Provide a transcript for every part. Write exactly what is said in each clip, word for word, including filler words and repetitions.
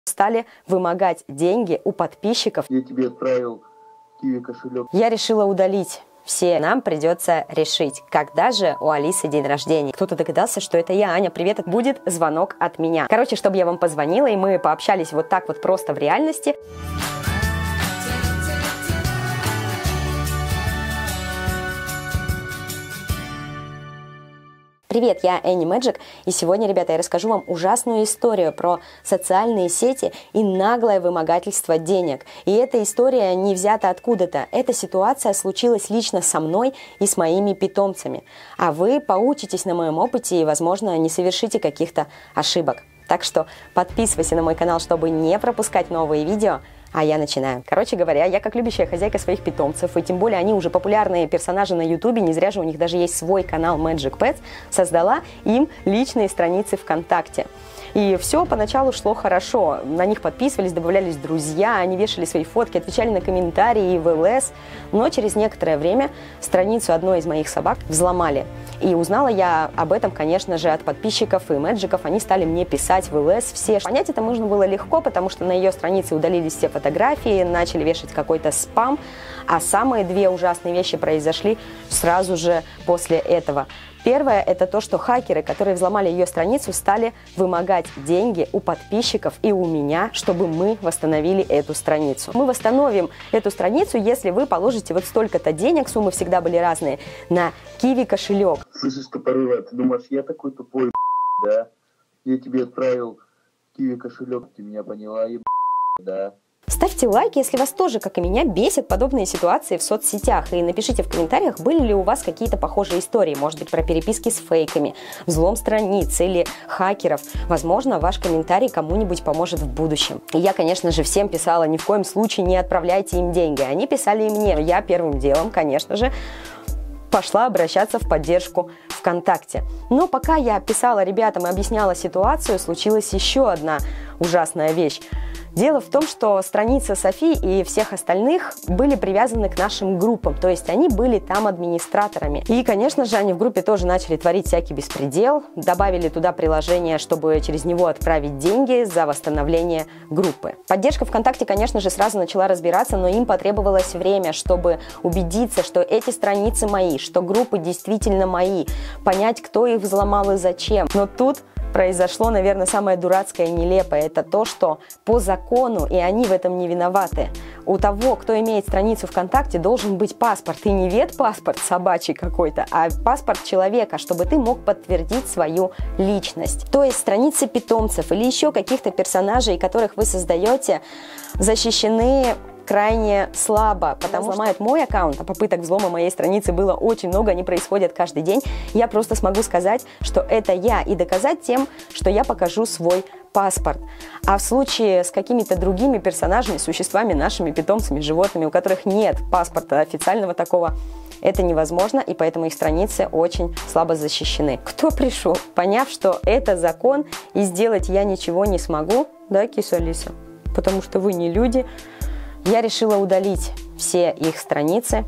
стали вымогать деньги у подписчиков. Я тебе отправил Киви кошелек. Я решила удалить все. Нам придется решить, когда же у Алисы день рождения. Кто-то догадался, что это я. Аня, привет, это будет звонок от меня. Короче, чтобы я вам позвонила, и мы пообщались вот так вот просто в реальности. Привет, я Энни Мэджик, и сегодня, ребята, я расскажу вам ужасную историю про социальные сети и наглое вымогательство денег. И эта история не взята откуда-то. Эта ситуация случилась лично со мной и с моими питомцами. А вы поучитесь на моем опыте и, возможно, не совершите каких-то ошибок. Так что подписывайся на мой канал, чтобы не пропускать новые видео. А я начинаю. Короче говоря, я как любящая хозяйка своих питомцев, и тем более они уже популярные персонажи на ютубе, не зря же у них даже есть свой канал Magic Pets, создала им личные страницы ВКонтакте. И все поначалу шло хорошо. На них подписывались, добавлялись друзья, они вешали свои фотки, отвечали на комментарии в ЛС. Но через некоторое время страницу одной из моих собак взломали. И узнала я об этом, конечно же, от подписчиков и мэджиков. Они стали мне писать в ЛС все. Понять это можно было легко, потому что на ее странице удалились все фотографии, начали вешать какой-то спам. А самые две ужасные вещи произошли сразу же после этого. Первое – это то, что хакеры, которые взломали ее страницу, стали вымогать деньги у подписчиков и у меня, чтобы мы восстановили эту страницу. Мы восстановим эту страницу, если вы положите вот столько-то денег, суммы всегда были разные, на Киви кошелек. Слышишь, тупорылая, ты думаешь, я такой тупой, да? Я тебе отправил Киви кошелек, ты меня поняла, да? Ставьте лайки, если вас тоже, как и меня, бесят подобные ситуации в соцсетях. И напишите в комментариях, были ли у вас какие-то похожие истории. Может быть, про переписки с фейками, взлом страниц или хакеров. Возможно, ваш комментарий кому-нибудь поможет в будущем. И я, конечно же, всем писала, ни в коем случае не отправляйте им деньги. Они писали и мне. Я первым делом, конечно же, пошла обращаться в поддержку ВКонтакте. Но пока я писала ребятам и объясняла ситуацию, случилась еще одна ужасная вещь. Дело в том, что страница Софи и всех остальных были привязаны к нашим группам, то есть они были там администраторами. И, конечно же, они в группе тоже начали творить всякий беспредел, добавили туда приложение, чтобы через него отправить деньги за восстановление группы. Поддержка ВКонтакте, конечно же, сразу начала разбираться, но им потребовалось время, чтобы убедиться, что эти страницы мои, что группы действительно мои, понять, кто их взломал и зачем. Но тут произошло, наверное, самое дурацкое и нелепое. Это то, что по закону, и они в этом не виноваты, у того, кто имеет страницу ВКонтакте, должен быть паспорт. И не ветпаспорт собачий какой-то, а паспорт человека, чтобы ты мог подтвердить свою личность. То есть страницы питомцев или еще каких-то персонажей, которых вы создаете, защищены крайне слабо, потому что взломают мой аккаунт, а попыток взлома моей страницы было очень много, они происходят каждый день. Я просто смогу сказать, что это я, и доказать тем, что я покажу свой паспорт. А в случае с какими-то другими персонажами, существами, нашими питомцами, животными, у которых нет паспорта официального такого, это невозможно, и поэтому их страницы очень слабо защищены. Кто пришел, поняв, что это закон, и сделать я ничего не смогу, да, киса Алиса, потому что вы не люди, я решила удалить все их страницы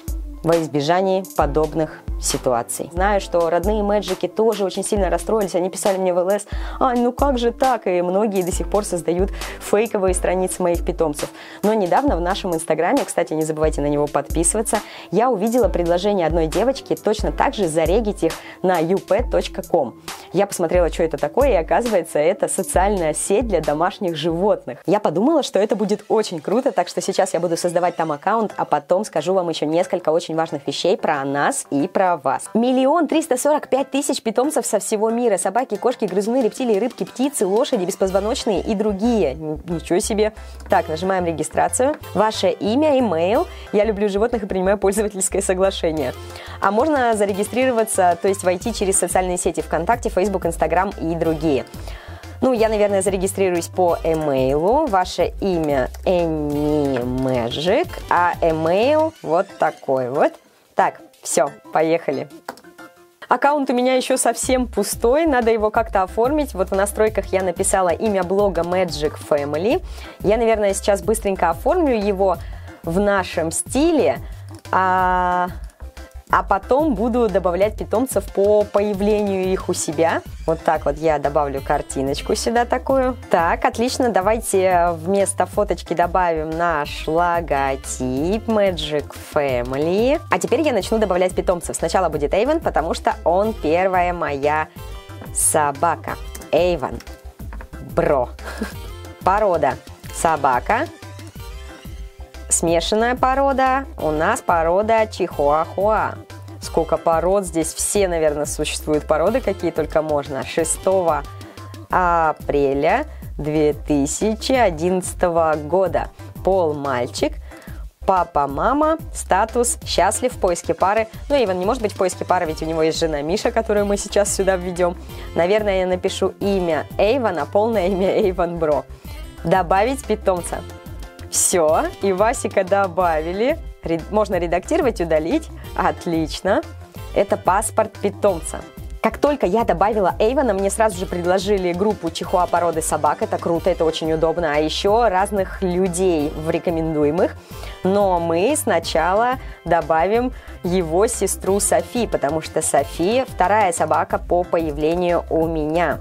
во избежании подобных ситуаций. Знаю, что родные мэджики тоже очень сильно расстроились, они писали мне в ЛС: «Ань, ну как же так?» И многие до сих пор создают фейковые страницы моих питомцев. Но недавно в нашем инстаграме, кстати, не забывайте на него подписываться, я увидела предложение одной девочки точно так же зарегить их на ю пэт точка ком. Я посмотрела, что это такое, и оказывается, это социальная сеть для домашних животных. Я подумала, что это будет очень круто, так что сейчас я буду создавать там аккаунт, а потом скажу вам еще несколько очень важных вещей про нас и про вас. Миллион триста сорок пять тысяч питомцев со всего мира. Собаки, кошки, грызуны, рептилии, рыбки, птицы, лошади, беспозвоночные и другие. Ничего себе. Так, нажимаем регистрацию. Ваше имя, имейл. Я люблю животных и принимаю пользовательское соглашение. А можно зарегистрироваться, то есть войти через социальные сети ВКонтакте, Facebook, Instagram и другие. Ну, я, наверное, зарегистрируюсь по эмейлу. Ваше имя Энни Мэджик, а эмейл вот такой вот. Так, все, поехали. Аккаунт у меня еще совсем пустой, надо его как-то оформить. Вот в настройках я написала имя блога Magic Family. Я, наверное, сейчас быстренько оформлю его в нашем стиле. А... а потом буду добавлять питомцев по появлению их у себя. Вот так вот я добавлю картиночку сюда такую. Так, отлично, давайте вместо фоточки добавим наш логотип Magic Family. А теперь я начну добавлять питомцев. Сначала будет Эйвен, потому что он первая моя собака. Эйвен Бро. Порода собака. Смешанная порода. У нас порода Чихуахуа. Сколько пород здесь, все, наверное, существуют породы, какие только можно. шестого апреля две тысячи одиннадцатого года. Пол мальчик. Папа, мама, статус счастлив, в поиске пары. Ну, Эйвен не может быть в поиске пары, ведь у него есть жена Миша, которую мы сейчас сюда введем. Наверное, я напишу имя Эйвена, полное имя Эйвен Бро. Добавить питомца. Все, и Васика добавили. Можно редактировать, удалить. Отлично. Это паспорт питомца. Как только я добавила Эйвена, мне сразу же предложили группу чихуа породы собак. Это круто, это очень удобно. А еще разных людей в рекомендуемых. Но мы сначала добавим его сестру Софи, потому что Софи вторая собака по появлению у меня.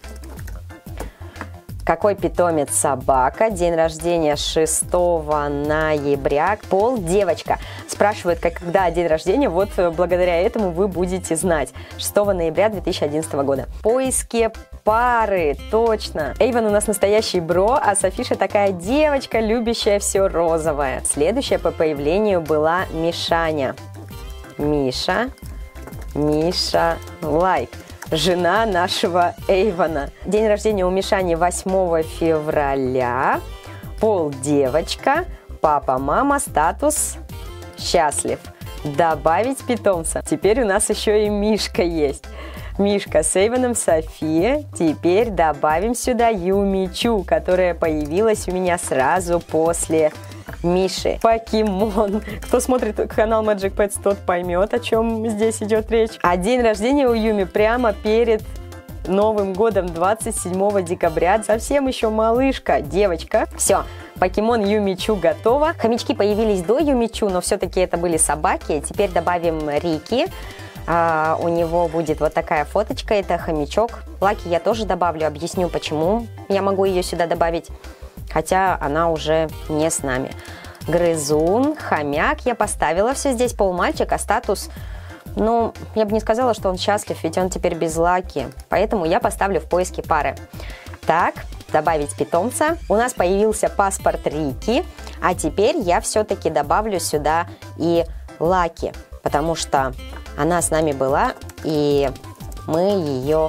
Какой питомец? Собака. День рождения шестого ноября. Пол девочка. Спрашивают, как, когда день рождения. Вот благодаря этому вы будете знать. шестого ноября две тысячи одиннадцатого года. Поиски пары. Точно. Эйвен у нас настоящий бро, а Софиша такая девочка, любящая все розовое. Следующая по появлению была Мишаня. Миша. Миша лайк. Жена нашего Эйвена. День рождения у Мишани восьмого февраля. Пол девочка. Папа, мама, статус счастлив. Добавить питомца. Теперь у нас еще и Мишка есть. Мишка с Эйвеном, София. Теперь добавим сюда Юмичу, которая появилась у меня сразу после Миши. Покемон. Кто смотрит канал Magic Pets, тот поймет, о чем здесь идет речь. А день рождения у Юми прямо перед Новым годом, двадцать седьмого декабря. Совсем еще малышка, девочка. Все, покемон Юмичу готова. Хомячки появились до Юмичу, но все-таки это были собаки. Теперь добавим Рики. А, у него будет вот такая фоточка, это хомячок. Лаки я тоже добавлю, объясню, почему я могу ее сюда добавить. Хотя она уже не с нами. Грызун, хомяк. Я поставила все здесь. Пол мальчик, а статус... Ну, я бы не сказала, что он счастлив, ведь он теперь без Лаки. Поэтому я поставлю в поиске пары. Так, добавить питомца. У нас появился паспорт Рики. А теперь я все-таки добавлю сюда и Лаки. Потому что она с нами была, и мы ее...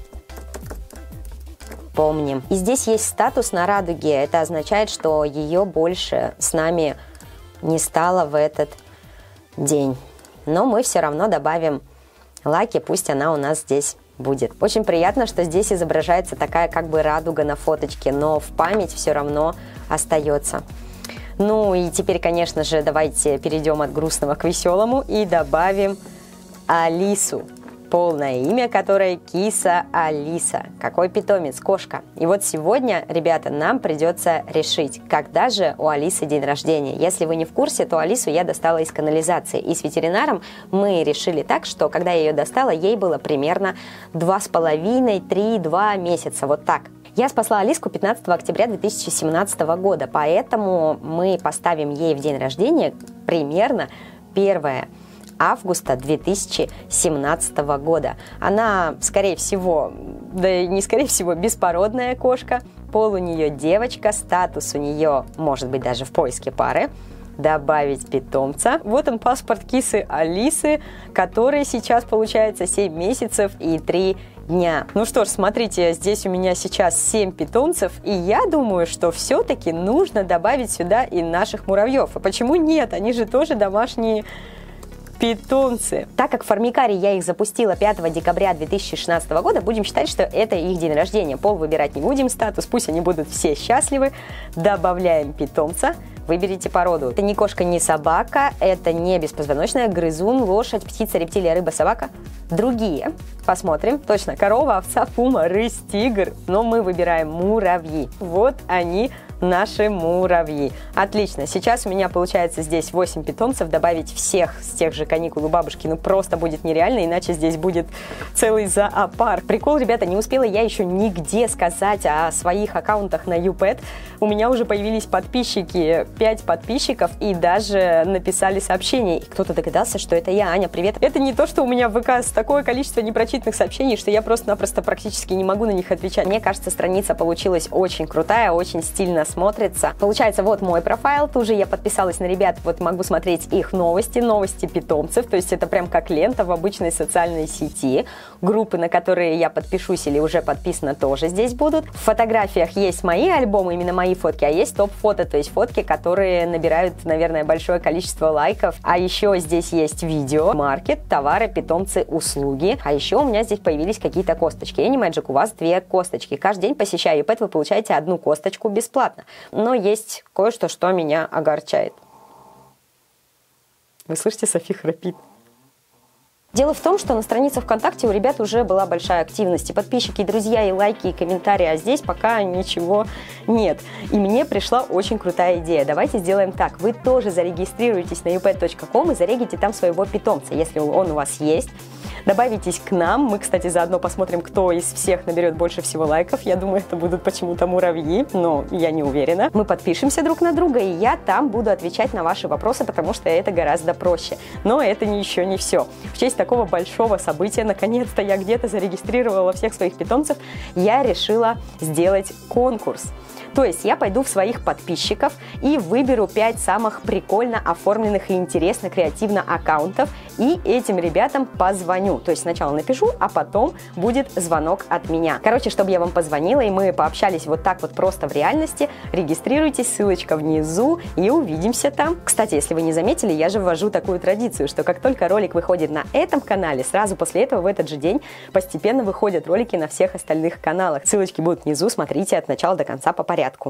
помним. И здесь есть статус на радуге. Это означает, что ее больше с нами не стало в этот день. Но мы все равно добавим Лаки, пусть она у нас здесь будет. Очень приятно, что здесь изображается такая как бы радуга на фоточке, но в память все равно остается. Ну и теперь, конечно же, давайте перейдем от грустного к веселому и добавим Алису. Полное имя которой Киса Алиса. Какой питомец? Кошка. И вот сегодня, ребята, нам придется решить, когда же у Алисы день рождения. Если вы не в курсе, то Алису я достала из канализации. И с ветеринаром мы решили так, что когда я ее достала, ей было примерно два с половиной, три-два месяца. Вот так. Я спасла Алиску пятнадцатого октября две тысячи семнадцатого года, поэтому мы поставим ей в день рождения примерно первое августа две тысячи семнадцатого года. Она, скорее всего, да не скорее всего, беспородная кошка. Пол у нее девочка, статус у нее может быть даже в поиске пары. Добавить питомца. Вот он, паспорт кисы Алисы, который сейчас получается семь месяцев и три дня. Ну что ж, смотрите, здесь у меня сейчас семь питомцев, и я думаю, что все-таки нужно добавить сюда и наших муравьев. А почему нет? Они же тоже домашние питомцы. Так как в Формикаре я их запустила пятого декабря две тысячи шестнадцатого года, будем считать, что это их день рождения. Пол выбирать не будем, статус, пусть они будут все счастливы. Добавляем питомца. Выберите породу. Это не кошка, не собака, это не беспозвоночная, грызун, лошадь, птица, рептилия, рыба, собака. Другие. Посмотрим. Точно, корова, овца, пума, рысь, тигр. Но мы выбираем муравьи. Вот они наши муравьи. Отлично, сейчас у меня получается здесь восемь питомцев, добавить всех с тех же каникул у бабушки, ну просто будет нереально, иначе здесь будет целый зоопарк. Прикол, ребята, не успела я еще нигде сказать о своих аккаунтах на YouPet. У меня уже появились подписчики, пять подписчиков, и даже написали сообщение. И кто-то догадался, что это я, Аня, привет. Это не то, что у меня в ВК такое количество непрочитанных сообщений, что я просто-напросто практически не могу на них отвечать. Мне кажется, страница получилась очень крутая, очень стильно смотрится. Получается, вот мой профайл, тут же я подписалась на ребят, вот могу смотреть их новости, новости питомцев, то есть это прям как лента в обычной социальной сети. Группы, на которые я подпишусь или уже подписана, тоже здесь будут. В фотографиях есть мои альбомы, именно мои фотки, а есть топ-фото, то есть фотки, которые набирают, наверное, большое количество лайков. А еще здесь есть видео, маркет, товары, питомцы, услуги. А еще у меня здесь появились какие-то косточки. Animagic, у вас две косточки. Каждый день, посещая YouPet, вы получаете одну косточку бесплатно. Но есть кое-что, что меня огорчает. Вы слышите, Софи храпит. Дело в том, что на странице ВКонтакте у ребят уже была большая активность, и подписчики, и друзья, и лайки, и комментарии, а здесь пока ничего нет. И мне пришла очень крутая идея. Давайте сделаем так. Вы тоже зарегистрируйтесь на youpet точка ком и зарегите там своего питомца, если он у вас есть. Добавитесь к нам. Мы, кстати, заодно посмотрим, кто из всех наберет больше всего лайков. Я думаю, это будут почему-то муравьи, но я не уверена. Мы подпишемся друг на друга, и я там буду отвечать на ваши вопросы, потому что это гораздо проще. Но это еще не все. В честь такого большого события, наконец-то я где-то зарегистрировала всех своих питомцев, я решила сделать конкурс. То есть я пойду в своих подписчиков и выберу пять самых прикольно оформленных и интересно, креативно аккаунтов, и этим ребятам позвоню. То есть сначала напишу, а потом будет звонок от меня. Короче, чтобы я вам позвонила, и мы пообщались вот так вот просто в реальности, регистрируйтесь, ссылочка внизу, и увидимся там. Кстати, если вы не заметили, я же ввожу такую традицию, что как только ролик выходит на этом канале, сразу после этого в этот же день постепенно выходят ролики на всех остальных каналах. Ссылочки будут внизу, смотрите от начала до конца по порядку.